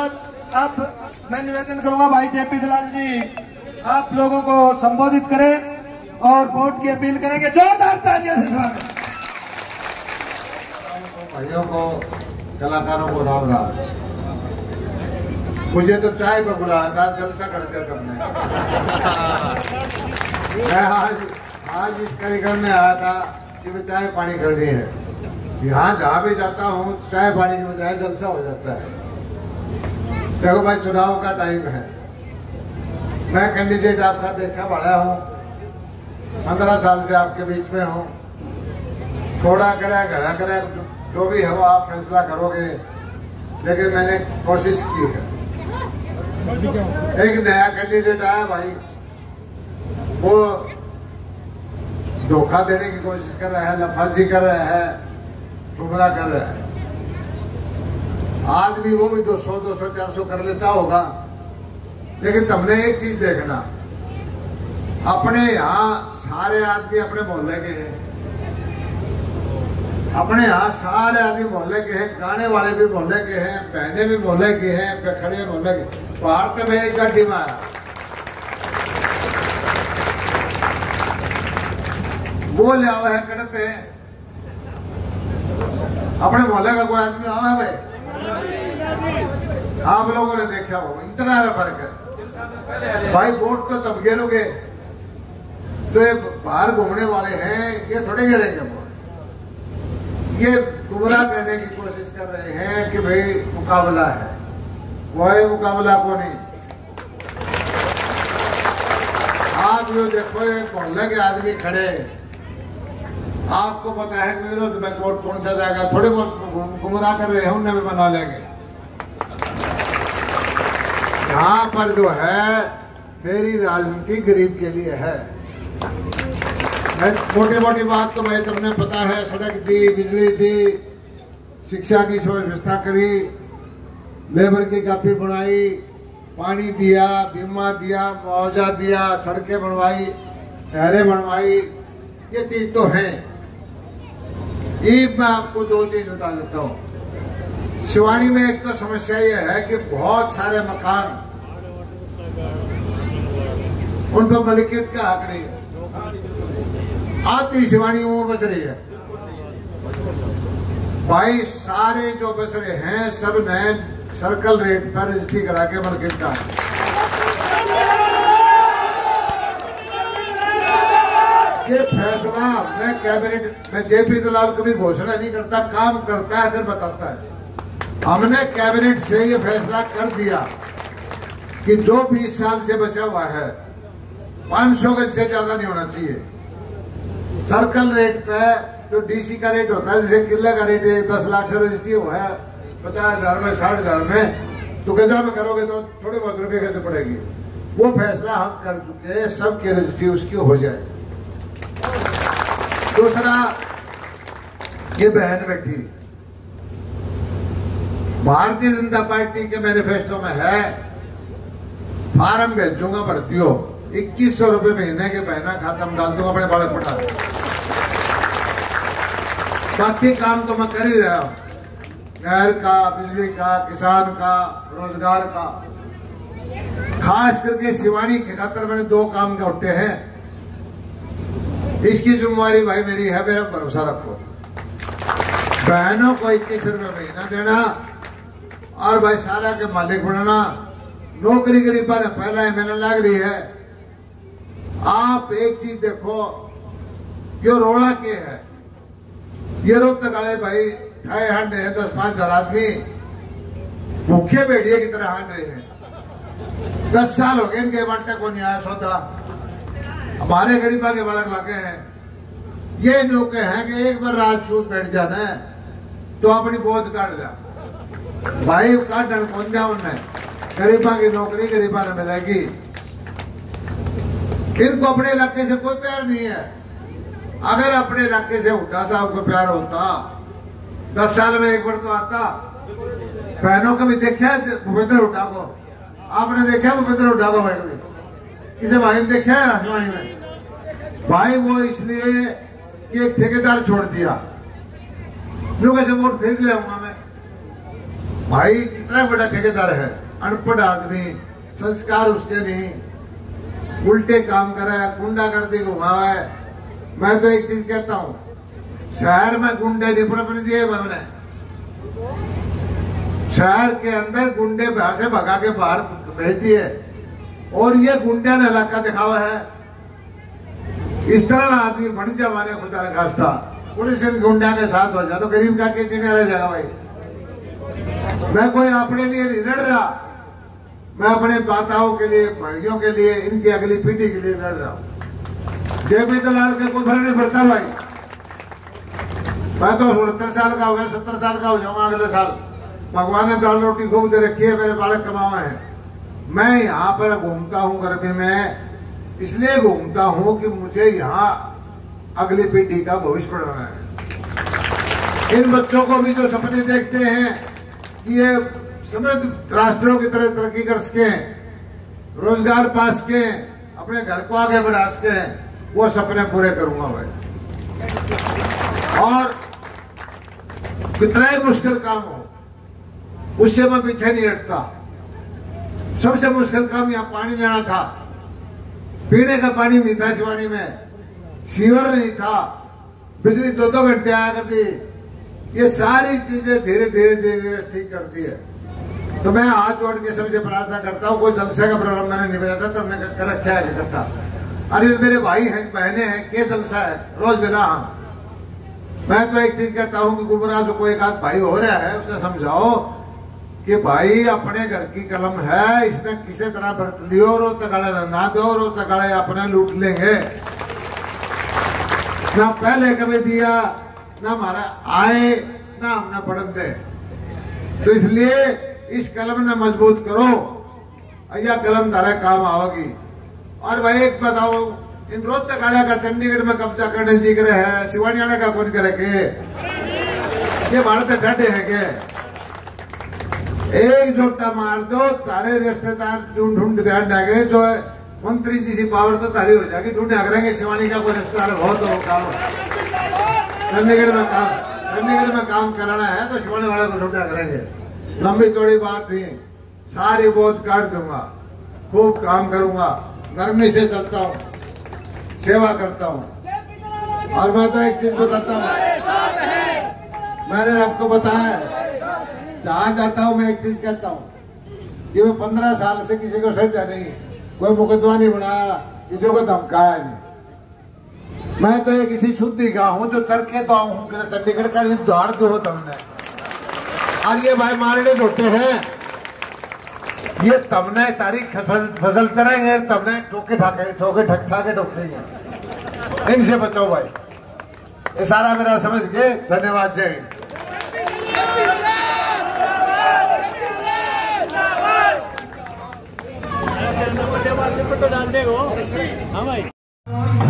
बाद अब मैं निवेदन करूंगा भाई जेपी दलाल जी, आप लोगों को संबोधित करें और वोट की अपील करेंगे। जोरदार तालियों से स्वागत। भाइयों को, कलाकारों को राम राम। मुझे तो चाय पर बुलाया था, जलसा कर दिया तुमने। मैं आज इस कार्यक्रम में आया था कि मैं चाय पानी करनी है। यहाँ जहाँ भी जाता हूँ चाय पानी की बजाय जलसा हो जाता है। देखो भाई, चुनाव का टाइम है। मैं कैंडिडेट आपका देखा बड़ा हूँ, 15 साल से आपके बीच में हूँ। थोड़ा करे घड़ा करे जो भी हो आप फैसला करोगे, लेकिन मैंने कोशिश की है। एक नया कैंडिडेट आया भाई, वो धोखा देने की कोशिश कर रहा है, लफाजी कर रहा है, गुमराह कर रहा है। आदमी वो भी 200, 200, 400 कर लेता होगा, लेकिन तुमने एक चीज देखना, अपने यहाँ सारे आदमी अपने मोहल्ले के हैं, अपने यहाँ सारे आदमी मोहल्ले के हैं, गाने वाले भी मोहल्ले के हैं, बहने भी मोहल्ले के हैं, खड़े मोहल्ले के। बाहर तो मैं एक गड्डी में आया, वो ले आवा है करते हैं। अपने मोहल्ले का कोई आदमी आवा है भाई? आप लोगों ने देखा होगा, इतना ज्यादा फर्क है भाई। वोट तो तब गिरोगे तो ये बाहर घूमने वाले हैं, ये थोड़े गिरेंगे वोट। ये गुमराह करने की कोशिश कर रहे हैं कि भाई मुकाबला है, वही मुकाबला को नहीं। आप जो देखो ये मोहल्ले के आदमी खड़े, आपको पता है कि विरोध में वोट कौन सा जाएगा, थोड़े बहुत गुमराह कर रहे हैं, उन्हें भी बना लेंगे। यहाँ पर जो है मेरी राजनीति गरीब के लिए है। मोटी मोटी बात तो भाई तुमने पता है, सड़क दी, बिजली दी, शिक्षा की व्यवस्था करी, लेबर की काफी बनाई, पानी दिया, बीमा दिया, मुआवजा दिया, सड़कें बनवाई, नहरें बनवाई, ये चीज तो है। मैं आपको दो चीज बता देता हूँ। शिवानी में एक तो समस्या ये है कि बहुत सारे मकान उन पर मलिकियत का हक नहीं है। आती शिवानी वो बस रही है भाई, सारे जो बस रहे हैं सब नए सर्कल रेट पर रजिस्ट्री करा के मलिकियत का है। ये फैसला मैं कैबिनेट में जेपी दलाल कभी घोषणा नहीं करता, काम करता है फिर बताता है। हमने कैबिनेट से ये फैसला कर दिया कि जो 20 साल से बचा हुआ है 500 गज से ज्यादा नहीं होना चाहिए। सर्कल रेट पे जो डीसी का रेट होता है, जैसे किले का रेट 10 लाख का रजिस्ट्री हुआ है 50,000 में, 60,000 में, तो गजा में करोगे तो थोड़े बहुत रुपए कैसे पड़ेगी। वो फैसला हम कर चुके हैं, सबकी रजिस्ट्री उसकी हो जाए। दूसरा, ये बहन बैठी, भारतीय जनता पार्टी के मैनिफेस्टो में है, फार्म भेजूंगा भर्ती हो, 2100 रुपए महीने के बहना खाता में डाल दूंगा, अपने बालक पढ़ा। बाकी काम तो मैं कर ही रहा हूं, नहर का, बिजली का, किसान का, रोजगार का। खास करके शिवानी के खातर मैंने 2 काम का उठे हैं। इसकी जिम्मेवारी भाई मेरी है, मेरा भरोसा रखो। बहनों को 21 रुपए महीना देना और भाई सारा के मालिक बनाना। नौकरी गरीबा ने पहला एमएलए लग रही है। आप एक चीज देखो, जो रोड़ा के है, ये रोक तक आए भाई ठाए हांड रहे हैं, 10-5 आदमी भूखे भेड़िए की तरह हांड रहे हैं। 10 साल हो गए इनके बांटे को नहीं आया सौदा। हमारे गरीबा के बालक लाके हैं, ये लोग हैं कि एक बार राजसूत बैठ जाना है तो अपनी बोझ काट जा भाई, काटन कौन जा उन्हें। गरीबा की नौकरी गरीबा ने मिलेगी। इनको अपने इलाके से कोई प्यार नहीं है। अगर अपने इलाके से हुड्डा साहब को प्यार होता, 10 साल में एक बार तो आता। बहनों को भी देखा है भूपेंद्र हुड्डा को, आपने देखा भूपेंद्र हुड्डा को? भाई कभी किसी भाई ने देखा है आसमानी में? भाई वो इसलिए कि एक ठेकेदार छोड़ दिया, लोग ऐसे वोट खरीद लिया मैं। भाई कितना बड़ा ठेकेदार है, अनपढ़ आदमी, संस्कार उसके नहीं, उल्टे काम करा है, गुंडागर्दी घुमावा है। मैं तो एक चीज कहता हूँ, शहर में गुंडे नहीं पनपने दिए मैंने, शहर के अंदर गुंडे से भगा के बाहर भेज दिए, और ये गुंडे ने इलाका दिखावा है। इस तरह का आदमी बड़ी जमाने खुदा ने खास्ता पुलिस गुंडा के साथ हो जाए तो गरीब का के चिड़िया रह जाएगा। भाई मैं कोई अपने लिए नहीं लड़ रहा, मैं अपने माताओं के लिए, भाइयों के लिए, इनकी अगली पीढ़ी के लिए लड़ रहा हूँ। जेपी दलाल के कोई फर्क नहीं पड़ता भाई। मैं तो 69 साल का हो गया, 70 साल का हो जाऊंगा अगले साल। भगवान ने दाल रोटी खूब दे रखी है, मेरे बालक कमावा है। मैं यहाँ पर घूमता हूँ गर्मी में, इसलिए घूमता हूँ कि मुझे यहाँ अगली पीढ़ी का भविष्य बढ़ाना है। इन बच्चों को भी जो सपने देखते हैं कि ये समृद्ध राष्ट्रों की तरह तरक्की कर सके, रोजगार पा सके, अपने घर को आगे बढ़ा सके, वो सपने पूरे करूंगा भाई। और कितना ही मुश्किल काम हो, उससे मैं पीछे नहीं हटता। सबसे मुश्किल काम यहाँ पानी देना था, पीने का पानी नहीं था शिवानी में, सीवर नहीं था, बिजली 2-2 घंटे आया करती। ये सारी चीजें धीरे धीरे धीरे ठीक करती है। तो मैं हाथ जोड़ के सबसे प्रार्थना करता हूँ, कोई जलसे का प्रोग्राम मैंने नहीं भेजा था, तब मैंने कर रखा है इकट्ठा। अरे मेरे भाई हैं, बहने हैं, क्या जलसा है रोज बिना। मैं तो एक चीज कहता हूँ कि गुमराह जो कोई एक आध भाई हो रहा है, उसे समझाओ कि भाई अपने घर की कलम है, इसने किसी तरह बरत लियो, रो तकाले ना दो, रो तकाले अपने लूट लेंगे। ना पहले कभी दिया, ना हमारा आए, ना हमने पढ़न दे। तो इसलिए इस कलम ने मजबूत करो, यह कलम तारा काम आवेगी। और भाई एक बताओ, इन रोज तकाले का चंडीगढ़ में कब्जा करने जी रहे हैं, शिवानियाना का कौन करेंगे? ये भारत ढाटे है के एक जोटा मार दो, तारे रिश्तेदार ढूंढ ध्यान डागे, जो मंत्री जी सी पावर तो तारी हो जाएगी, ढूंढा करेंगे। शिवानी का कोई रिश्तेदार बहुत हो काम, चंडीगढ़ में काम कराना है तो शिवानी वाले को ढूंढा करेंगे। लंबी चौड़ी बात थी, सारी बहुत काट दूंगा, खूब काम करूंगा, नरमी से चलता हूँ, सेवा करता हूँ। और मैं तो एक चीज बताता हूँ, मैंने आपको बताया, जहां जाता हूं मैं एक चीज कहता हूं कि मैं 15 साल से किसी को सजा नहीं, कोई मुकदमा नहीं बनाया, किसी को धमकाया नहीं। मैं तो एक इसी शुद्धि का हूं जो चढ़ के तो हूं कि चंडीगढ़ का द्वार दो तुमने। और ये भाई मारने जोटे हैं, ये तमने तारीख फसल चढ़ेंगे, तमने ठोके ठक ठाके ठोकेंगे। इनसे बचाओ भाई। ये सारा मेरा समझ के धन्यवाद। जय हिंद। तो डाल देगा। हाँ भाई।